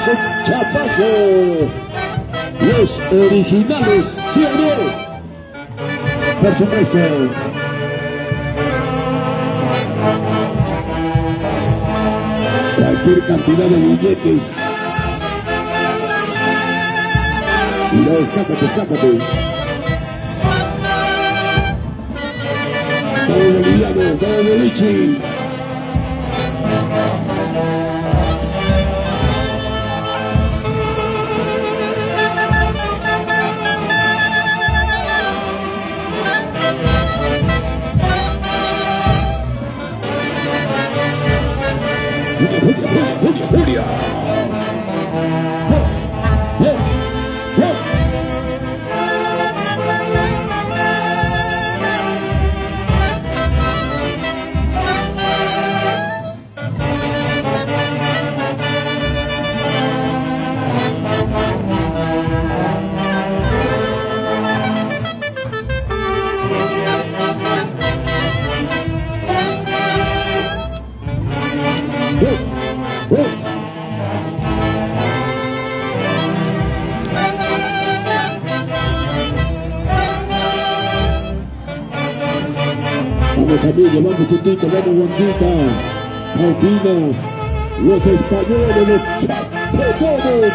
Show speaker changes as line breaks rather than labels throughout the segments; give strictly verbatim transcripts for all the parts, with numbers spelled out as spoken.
con Chapaco. Los originales, ¿sí o no? Por supuesto. Cualquier cantidad de billetes. Mira, escápate, escápate. Todo boliviano, todo boliche. Julia, Julia, Julia. Vamos amigos, vamos chiquito, vamos Juanquita, Paulina, los españoles, los chapetones.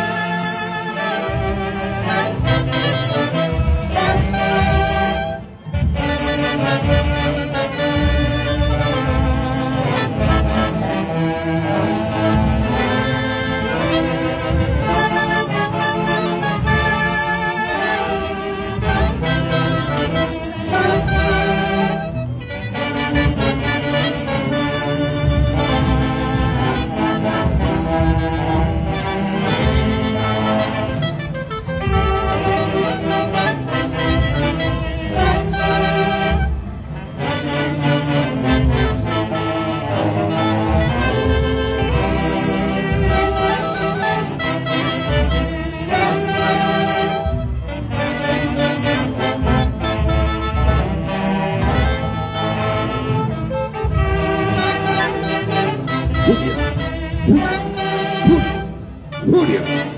Julia, Julia, Julia.